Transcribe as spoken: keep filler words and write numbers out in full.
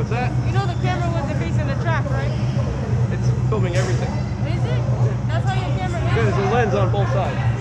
What's that? You know the camera wasn't facing the track, right? It's filming everything. Is it? That's how your camera is? Yeah, there's a lens on both sides.